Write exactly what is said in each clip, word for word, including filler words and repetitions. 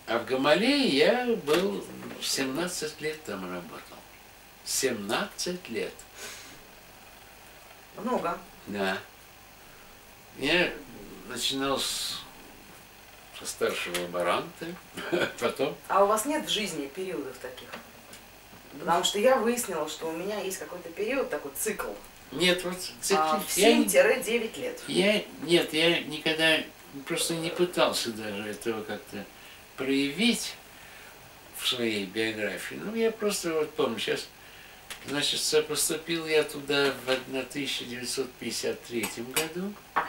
А в Гамалее я был семнадцать лет там работал. семнадцать лет. Много. Да. Я начинал с, со старшего лаборанта, потом... А у вас нет в жизни периодов таких? Потому что я выяснила, что у меня есть какой-то период, такой цикл. Нет, вот цикл... А, в я не- семь-девять лет. Я, нет, я никогда просто не пытался даже этого как-то проявить в своей биографии. Ну, я просто вот помню, сейчас, значит, поступил я туда в тысяча девятьсот пятьдесят третьем году,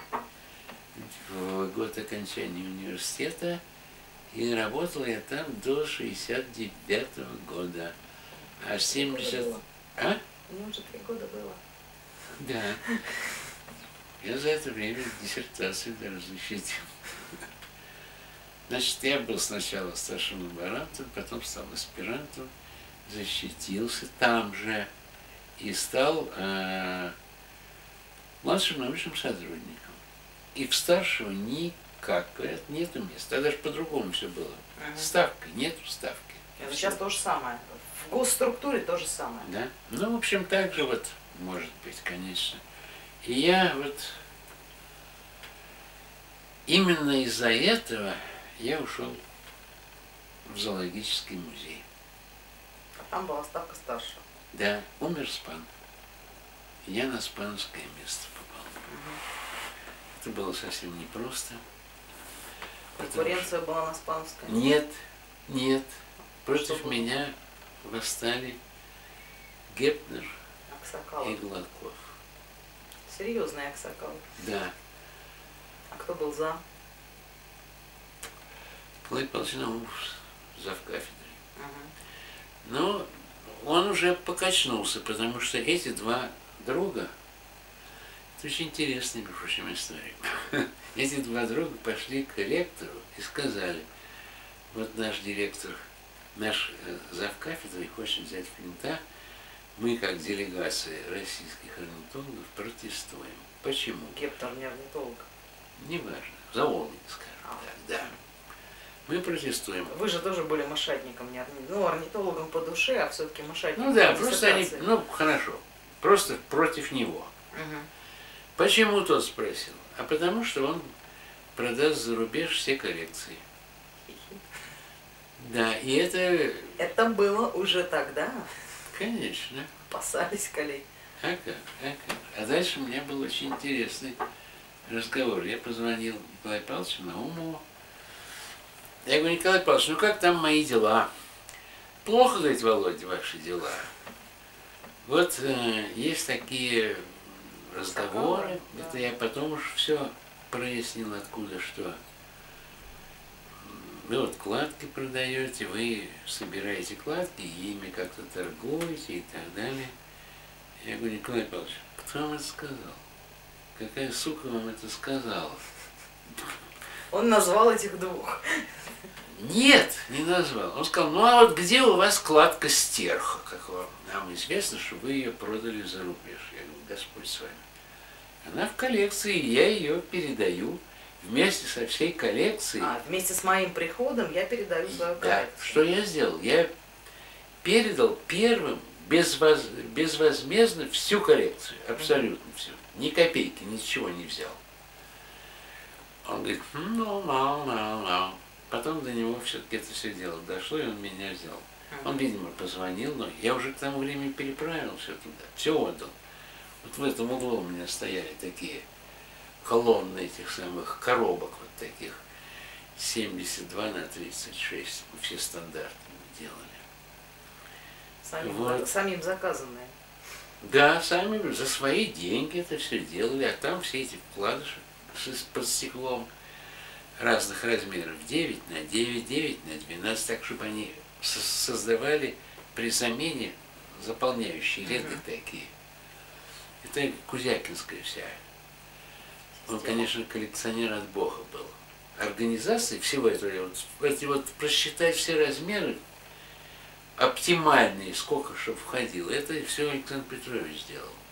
в год окончания университета, и работал я там до шестьдесят девятого года. А семьдесят... А? Мне уже три года было. Да. Я за это время диссертацию даже защитил. Значит, я был сначала старшим лаборантом, потом стал аспирантом, защитился там же и стал э, младшим научным сотрудником. И в старшего никак, говорят, нету места. А даже по-другому все было. Угу. Ставка, нету ставки. Это сейчас то же самое. В госструктуре то же самое. Да? Ну, в общем, так же вот, может быть, конечно. И я вот именно из-за этого я ушел в зоологический музей. А там была ставка старшего. Да, умер Спан. Я на спановское место попал. Угу. Это было совсем непросто. Конкуренция что... была на спановское? Нет, нет. Против Что меня восстали Гепнер Аксакалов. и Гладков. Серьезный Аксакалов. Да. А кто был за? Клайд Павлович Наумов, завкафедрой. Угу. Но он уже покачнулся, потому что эти два друга, это очень интересная, между прочим, история. Эти два друга пошли к ректору и сказали, вот наш директор, наш завкафедрой хочет взять Флинта, мы, как делегация российских орнитологов, протестуем. Почему? Гептор не орнитолог. Неважно, зоологи, скажем А. так, да. Мы протестуем. Вы же тоже были мошатником, не орни... ну, орнитологом по душе, а все-таки мошатником. Ну да, просто они, ну хорошо, просто против него. Угу. Почему тот спросил? А потому что он продаст за рубеж все коллекции. Да, и это... Это было уже тогда. Конечно. Опасались колей. А как? А как? А дальше у меня был очень интересный разговор. Я позвонил Николаю Павловичу Наумову. Я говорю, Николай Павлович, ну как там мои дела? Плохо, говорит, Володя, ваши дела. Вот э, есть такие разговоры. Да. Это я потом уж все прояснил, откуда что. Вы вот кладки продаете, вы собираете кладки, ими как-то торгуете и так далее. Я говорю, Николай Павлович, кто вам это сказал? Какая сука вам это сказала? Он назвал этих двух. Нет, не назвал. Он сказал, ну а вот где у вас кладка стерха? Как вам? Нам известно, что вы ее продали за рубеж. Я говорю, Господь с вами. Она в коллекции, я ее передаю вместе со всей коллекцией. А, вместе с моим приходом я передаю свою коллекцию. Да, что я сделал? Я передал первым безвоз... безвозмездно всю коллекцию, абсолютно всю. Ни копейки, ничего не взял. Он говорит, ну, ну, ну, ну. Потом до него все-таки это все дело дошло, и он меня взял. Он, видимо, позвонил, но я уже к тому времени переправил все туда, все отдал. Вот в этом углу у меня стояли такие колонны этих самых коробок, вот таких, семьдесят два на тридцать шесть, мы все стандартные делали. Самим, Вот. самим заказанные. Да, сами за свои деньги это все делали, а там все эти вкладыши под стеклом разных размеров, девять на девять, девять на двенадцать, так, чтобы они создавали при замене заполняющие ряды uh-huh. такие. Это Кузякинская вся. Он, конечно, коллекционер от Бога был. Организации всего этого, вот, эти вот просчитать все размеры, оптимальные, сколько чтобы входило, это все Александр Петрович сделал.